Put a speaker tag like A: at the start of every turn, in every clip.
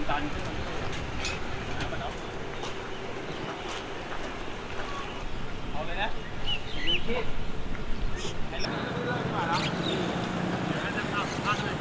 A: ตันเอาเลยนะยืนที่ให้เราเรื่อยๆมาแล้วเดี๋ยวจะทำพักเลย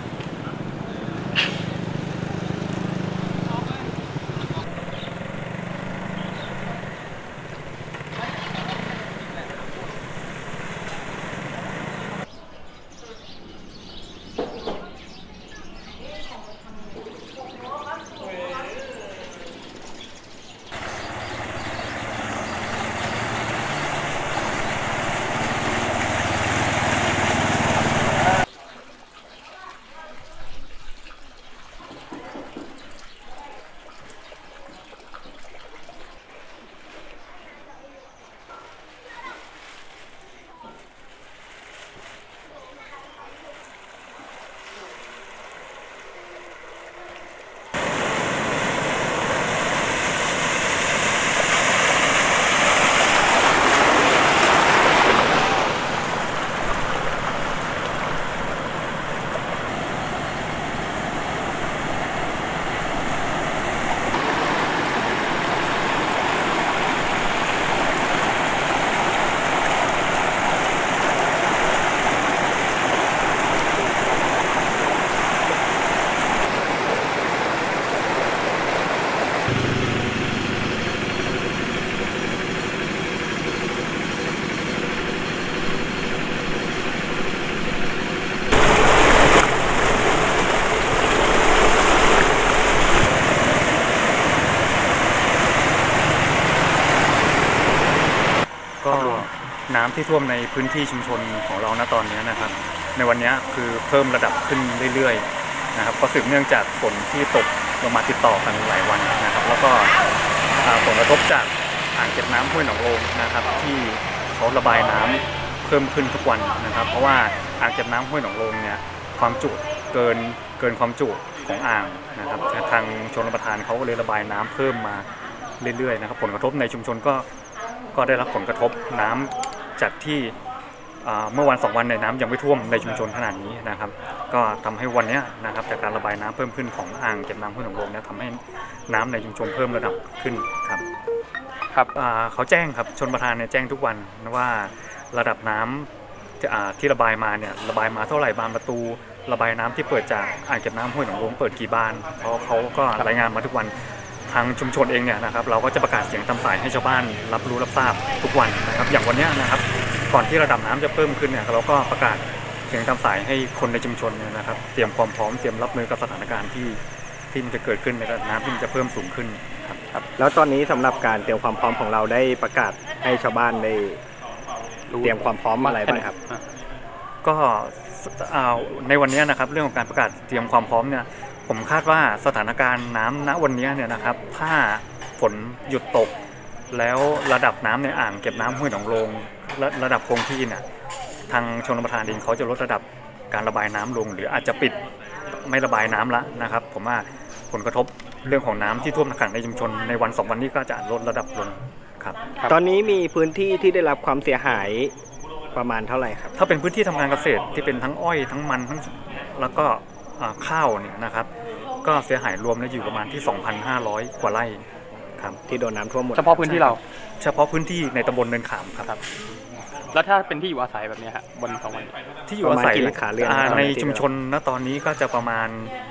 B: ก็น้ำที่ท่วมในพื้นที่ชุมชนของเราณตอนนี้นะครับในวันนี้คือเพิ่มระดับขึ้นเรื่อยๆนะครับก็สืบเนื่องจากฝนที่ตกลงมาติดต่อกันหลายวันนะครับแล้วก็ผลกระทบจากอ่างเก็บน้ำห้วยหนองโลงนะครับที่เขาระบายน้ำเพิ่มขึ้นทุกวันนะครับเพราะว่าอ่างเก็บน้ำห้วยหนองโลงเนี่ยความจุเกินความจุของอ่างนะครับทางชลประทานเขาก็เลยระบายน้ำเพิ่มมาเรื่อยๆนะครับผลกระทบในชุมชนก็ได้รับผลกระทบน้ำจากที่เมื่อวัน2 วันในน้ำยังไม่ท่วมในชุมชนขนาดนี้นะครับก็ทำให้วันนี้นะครับจากการระบายน้ำเพิ่มขึ้นของอ่างเก็บน้ำห้วยหนองโลงเนี่ยทำให้น้ำในชุมชนเพิ่มระดับขึ้นครับเขาแจ้งครับชลประทานเนี่ยแจ้งทุกวันว่าระดับน้ำที่ระบายมาเนี่ยระบายมาเท่าไหร่บานประตูระบายน้ำที่เปิดจากอ่างเก็บน้ำห้วยหนองโลงเปิดกี่บานเพราะเขาก็รายงานมาทุกวันทางชุมชนเองเนี่ยนะครับเราก็จะประกาศเสียงตามสายให้ชาวบ้านรับรู้รับทราบทุกวันนะครับอย่างวันนี้นะครับก่อนที่ระดับน้ำจะเพิ่มขึ้นเนี่ยเราก็ประกาศเสียงตามสายให้คนในชุมชนเนี่ยนะครับเตรียมความพร้อมเตรียมรับมือกับสถานการณ์ที่มันจะเกิดขึ้นในระดับน้ำที่มันจะเพิ่มสูงขึ้น
C: ครับแล้วตอนนี้สำหรับการเตรียมความพร้อมของเราได้ประกาศให้ชาวบ้านได้เตรียมความพร้อมอะไรบ้างครับ
B: ก็ในวันนี้นะครับเรื่องของการประกาศเตรียมความพร้อมเนี่ยผมคาดว่าสถานการณ์น้ำณวันนี้เนี่ยนะครับถ้าฝนหยุดตกแล้วระดับน้ำในอ่างเก็บน้ำห้วยหนองโลงระดับคงที่เนี่ยทางชลประทานเองเขาจะลดระดับการระบายน้ำลงหรืออาจจะปิดไม่ระบายน้ำละนะครับผมว่าผลกระทบเรื่องของน้ำที่ท่วมขังในชุมชนในวัน2 วันนี้ก็จะลดระดับลงครับ
C: ตอนนี้มีพื้นที่ที่ได้รับความเสียหายประมาณเท่าไหร่ครับ
B: ถ้าเป็นพื้นที่ทำการเกษตรที่เป็นทั้งอ้อยทั้งมันทั้งแล้วก็ข้าวเนี่ยนะครับก็เสียหายรวมอยู่ประมาณที่ 2,500 กว่าไร่ครับ
C: ที่โดนน้ำท่วมหมด
A: เฉพาะพื้นที่เรา
B: เฉพาะพื้นที่ในตำบลเนินขามครับ
A: แล้วถ้าเป็นที่อยู่อาศัยแบบนี้ฮะบน2 วัน
B: ที่อยู่อาศัยในชุมชนณตอนนี้ก็จะประมาณ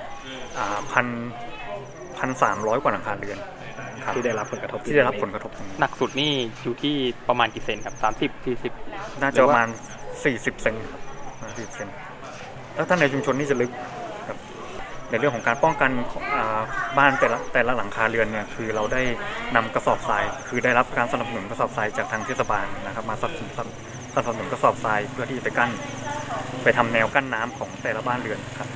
B: 1,300 กว่าหลังคาเรือน
C: ที่ได้รับผลกระทบ
A: หนักสุดนี่อยู่ที่ประมาณกี่เซนครับ30-40
B: น่าจะประมาณ40 เซน40 เซนแล้วถ้าในชุมชนนี่จะลึกในเรื่องของการป้องกันบ้านแต่ละหลังคาเรือนเนี่ยคือเราได้นำกระสอบทรายคือได้รับการสนับสนุนกระสอบทรายจากทางเทศบาลนะครับมาสนับสนุนกระสอบทรายเพื่อที่ไปทำแนวกั้นน้ำของแต่ละบ้านเรือนครับ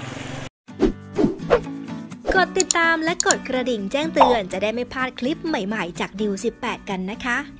D: กดติดตามและกดกระดิ่งแจ้งเตือนจะได้ไม่พลาดคลิปใหม่ๆจากดิว18กันนะคะ